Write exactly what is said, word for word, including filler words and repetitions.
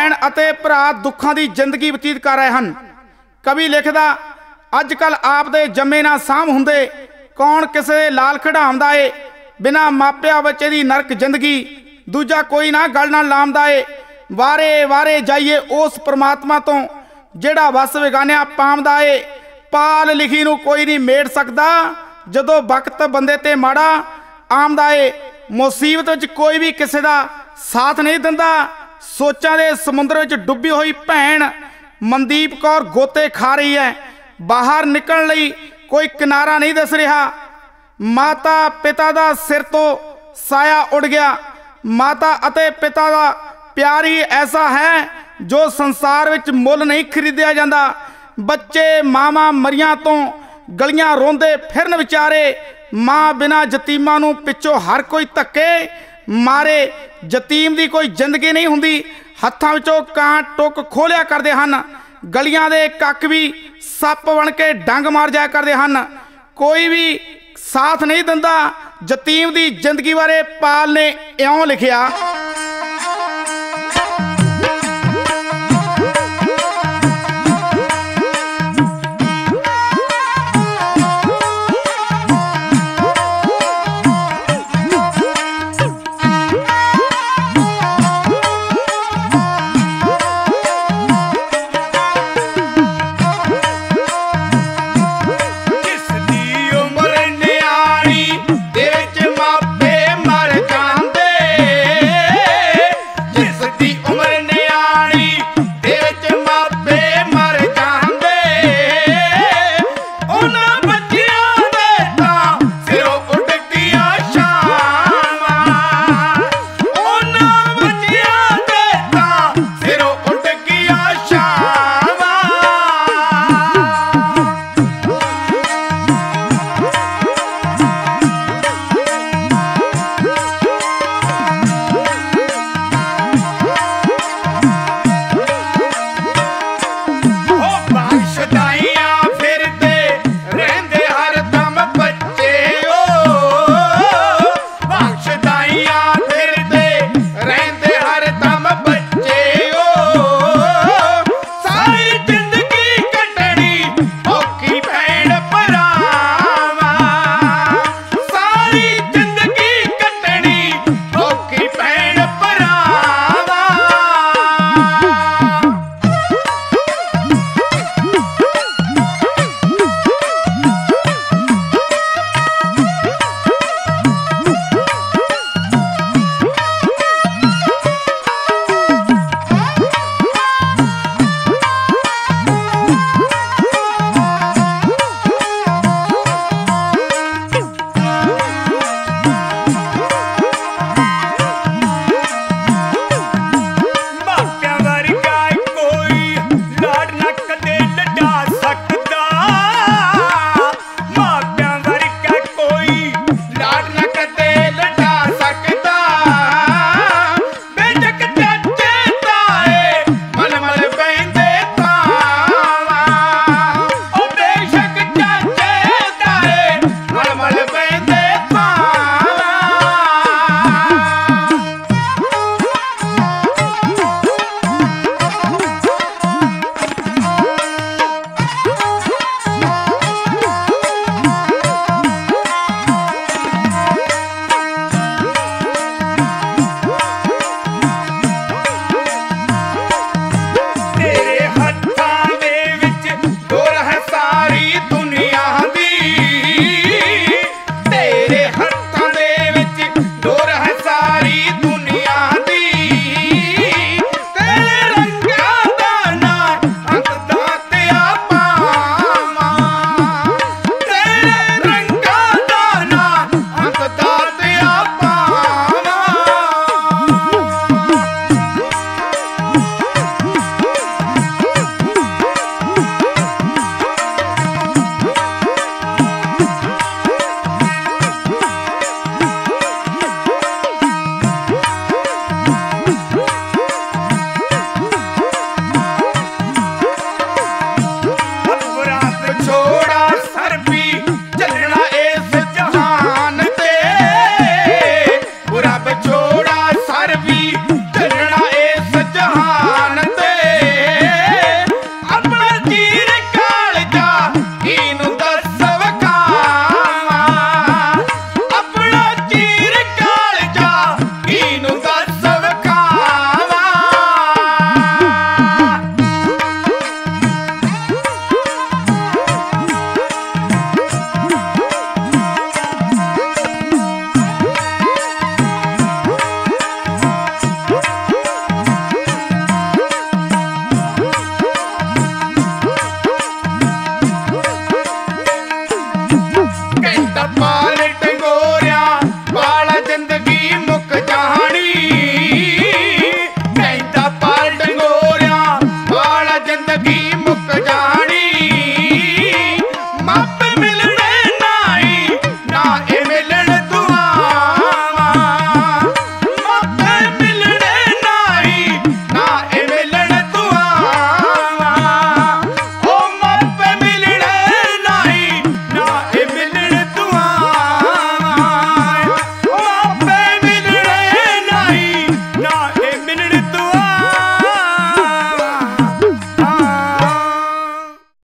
भैन अते भरा दुखों की जिंदगी बतीत कर रहे हैं। कवि लिखदा अजकल आप दे जम्मे ना साम हुंदे कौन किसे लाल खिडाउंदा ए, बिना मापिया विच इहदी नरक जिंदगी दूजा कोई ना गल ना लामदा ए। वारे वारे जाइए उस परमात्मा तो जिहड़ा वस विगानिया पामदा ए। पाल लिखी नूं कोई नहीं मेड़ सकदा जदों वक्त बंदे ते माड़ा आमदा ए। मुसीबत विच कोई भी किसी का साथ नहीं दिंदा। सोचां दे समुंदर विच डुੱਬੀ हुई भैन मनदीप कौर गोते खा रही है। बाहर निकलण लई कोई किनारा नहीं दस रहा। माता पिता दा सिर तो साया उड़ गया। माता अते पिता दा प्यार ही ऐसा है जो संसार विच मुल नहीं खरीदिया जाता। बच्चे मावां मरियां तो गलियां रोंदे फिरन विचारे। मां बिना जतीमां नूं पिछों हर कोई धक्के मारे। जतीम दी कोई जिंदगी नहीं हुंदी। हत्थां विचों कां टुक खोलिया करदे हन। गलियां दे कक भी सप बन के डंग मार जाया करदे हन। कोई भी साथ नहीं दिंदा। जतीम दी जिंदगी बारे पाल ने इउं लिखिया।